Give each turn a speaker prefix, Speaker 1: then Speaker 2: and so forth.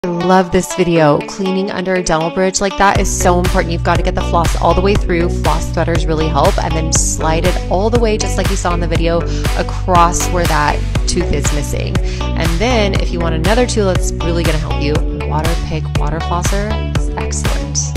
Speaker 1: I love this video. Cleaning under a dental bridge like that is so important. You've got to get the floss all the way through. Floss threaders really help, and then slide it all the way, just like you saw in the video, across where that tooth is missing. And then if you want another tool that's really going to help you, water pick water flosser is excellent.